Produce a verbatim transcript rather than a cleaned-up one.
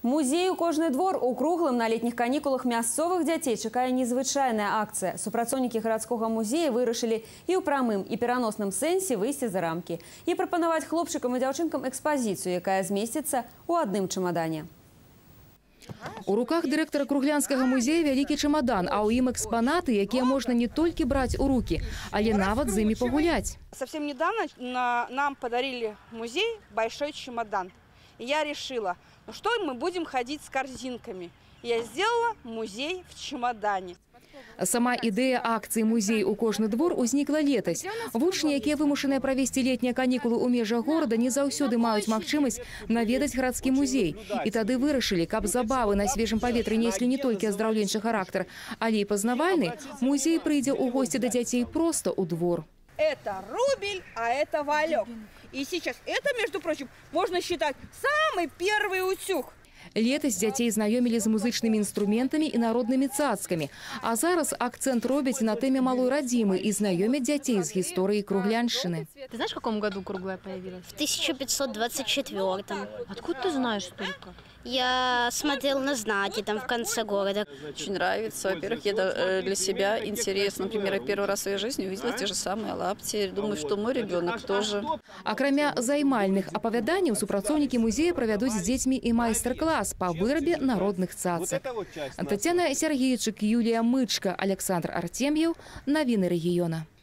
Музею «Кожны двор» у круглым на летніх канікулах мясцовых дзяцей чакае незвычайная акцыя. Супрацоўнікі гарадскога музея вырашылі і ў прамым, і пераносным сэнсе выйсці за рамкі і прапанаваць хлопчыкам і дзяўчынкам экспазіцыю, якая змесціцца ў адным чамадане. У руках директора Круглянскага музея вялікі чемодан, а ў ім экспонаты, якія можна не толькі браць у руки, але нават з імі пагуляць. Совсем недавно на, нам подарили в музей большой чемодан. И я решила, ну что мы будем ходить с корзинками. Я сделала музей в чемодане. Сама ідэя акцыі «Музей у кожны двор» узнікла летась. Вучні, якія вымушаныя правесці летнія канікулы ў межах горада, не заўсёды маюць магчымасць наведаць гарадскі музей. І тады вырашылі, каб забавы на свежым паветры неслі не толькі аздраўленчы характар, але і пазнавальны, музей прыйдзе ў госці да дзяцей проста ў двор. Это рубль, а это валек. И сейчас это, между прочим, можно считать самый первый утюг. Летась дзяцей знаёмілі з музычнымі інструментамі і народнымі цацкамі. А зараз акцент робяць на тэме малой радзімы і знаёмяць дзяцей з гісторыі Кругляншчыны. Ты знаешь, в каком году круглая появилась? В тысяча пятьсот двадцать четвёртом. Откуда ты знаешь столько? Я смотрел на знаки там в конце города. Очень нравится. Во-первых, я для себя интересно. Например, я первый раз в своей жизни увидела те же самые лапти. Думаю, что мой ребенок тоже. Акрамя займальных апавяданняў, супрацоўнікі музея правядуць з дзецьмі і майстар-клас по вырабе народных цацак. Татьяна Сергейчык, Юлия Мычка, Александр Артемьев. Новины региона.